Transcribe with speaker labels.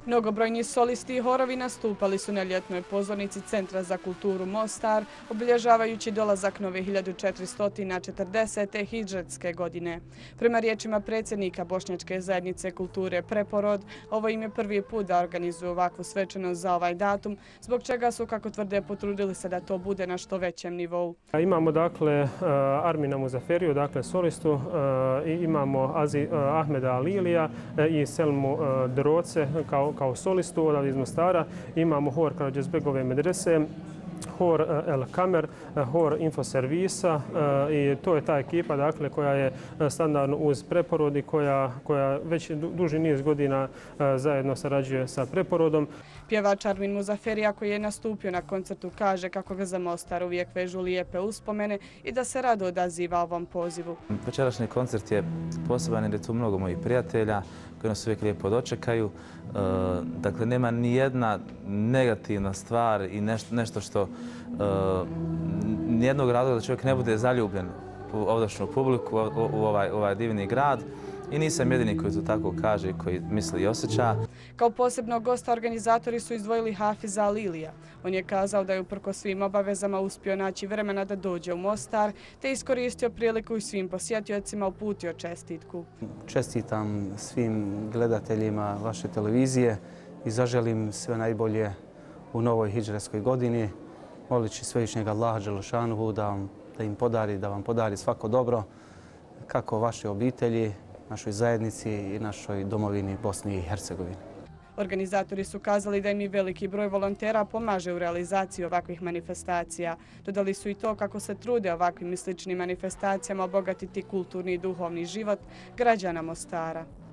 Speaker 1: Mnogobrojni solisti i horovi nastupali su na ljetnoj pozornici Centra za kulturu Mostar, obilježavajući dolazak nove 1440. hidžretske godine. Prema riječima predsjednika Bošnjačke zajednice kulture Preporod, ovo im je prvi put da organizuju ovakvu svečanost za ovaj datum, zbog čega su, kako tvrde, potrudili se da to bude na što većem nivou.
Speaker 2: Imamo dakle Armina Muzaferiju, dakle solistu, imamo Ahmeda Alilija i Selmu Droce kao solistu odavde iz Mostara. Imamo hor Karadžozbegove medrese, hor El Kamer, hor Infoservisa i to je ta ekipa dakle, koja je standardno uz Preporod i koja već duži niz godina zajedno sarađuje sa Preporodom.
Speaker 1: Pjevač Armin Muzaferija koji je nastupio na koncertu kaže kako ga za Mostar uvijek vežu lijepe uspomene i da se rado odaziva ovom pozivu.
Speaker 3: Večerašnji koncert je poseban jer je tu mnogo mojih prijatelja koji nas uvijek lijepo dočekaju. Dakle, nema ni jedna negativna stvar i nešto što nijednog razloga da čovjek ne bude zaljubljen u ovdašnju publiku, u ovaj divni grad. I nisam jedini koji to tako kaže, koji misli i osjeća.
Speaker 1: Kao posebnog gosta organizatori su izdvojili Hafiza Alilija. On je kazao da je uprkos svim obavezama uspio naći vremena da dođe u Mostar, te iskoristio priliku i svim posjetiocima uputio čestitku.
Speaker 4: Čestitam svim gledateljima vaše televizije i zaželim sve najbolje u novoj hidžretskoj godini. Molići svevišnjeg Allaha Đelešanuhu da vam podari svako dobro, kako vaše obitelji, našoj zajednici i našoj domovini Bosni i Hercegovini.
Speaker 1: Organizatori su kazali da im i veliki broj volontera pomaže u realizaciji ovakvih manifestacija. Dodali su i to kako se trude ovakvim i sličnim manifestacijama obogatiti kulturni i duhovni život građana Mostara.